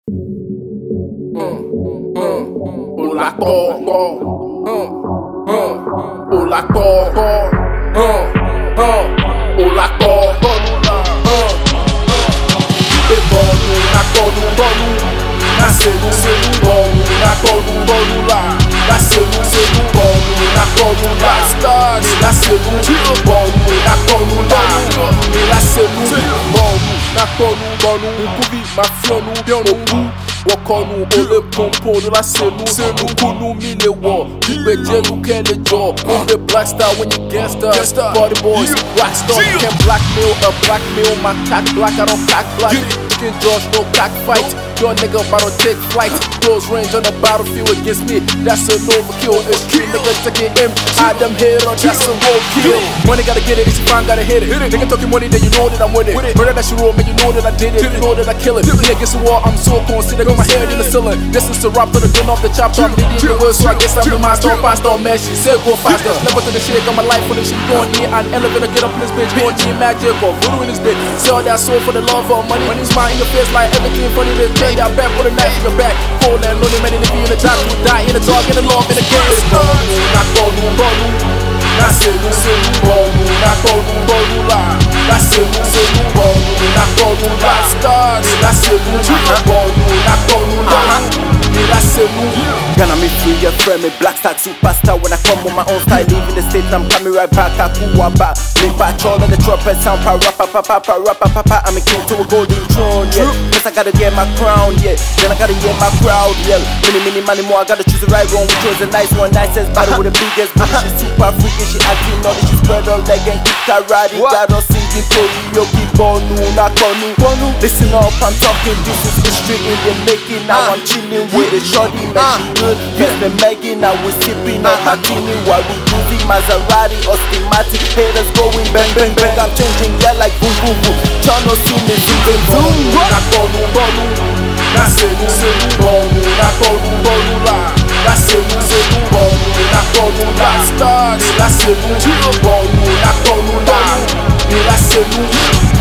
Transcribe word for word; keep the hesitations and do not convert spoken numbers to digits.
O la cor, o la cor, o la cor, bebando na cor do bolo, nascendo sendo bolo, na cor do bolo lá, nascendo sendo bolo, na cor do lá, nascendo de bolo, na cor do lá, nascendo bolo, na cor do bolo, um cubi mafiano, piano. Wakonu ole pompo de la selu Selu kunu mile war Ibe jelu kele jaw Umbe black star when you gangsta Party boys, rockstar You can blackmail a blackmail My cock black, I don't cock black Chicken Josh, no cock fight Your nigga about to take flight Close range on the battlefield against me That's an overkill It's true nigga taking aim I them hero, that's a roadkill Money gotta get it, it's fine, gotta hit it Nigga talking money, then you know that I'm with it Murder that you roll, man, you know that I did it You know that I kill it Yeah, against the wall, I'm so considered my head in the ceiling. This is a rap to the gun off the chop top. They did the worst, so I guess I'm the master. Faster, man. She said go faster. Never to the shit, got my life for the shit going in. An elevator, get up in this bitch. Going G magic or voodoo in this bitch. Sell that soul for the love of money. Money's mine in your face, like everything funny. They play that back, put a knife in your back. Cold and lonely, man, in the in the dark. Who die in the dark, in the love, in the game. Not bolu, bolu. Nascendo, sendo bolu. Not bolu, bolu lá. Nascendo, sendo bolu. Not bolu lá. Stars. Nascendo, de bolu. Gonna me free, your friend, me black star superstar. When I come with my own style, leaving the state, I'm coming right back. I pull one back, link back, all in the trumpet sound, pa rap, pa pa pa pa rap, pa pa pa. I'm a king to a golden throne, yeah. First I gotta get my crown, yeah. Then I gotta get my crowd, yeah. Many, many, money more. I gotta choose the right one. We chose a nice one, nicest battle with the biggest. But she's super freaky, she acting naughty, she spread her leg and keep karate. Got us singing karaoke, bonu, not konu, bonu. Listen up, I'm talking. This is history in the making. Now I'm chilling with the shorty, man, she good. Yes, the Megan, I was sipping on martini while we using Maserati or Stimatic. Haters going bang, bang, bang. I'm changing, yeah, like boom, boom, boom. Chano see me zoom, zoom. Na colu, bolu, nascendo, sendo bolu. Na colu, bolu lá, nascendo, sendo bolu. Na colu lá, stars, nascendo, de bolu. Na colu lá, nascendo.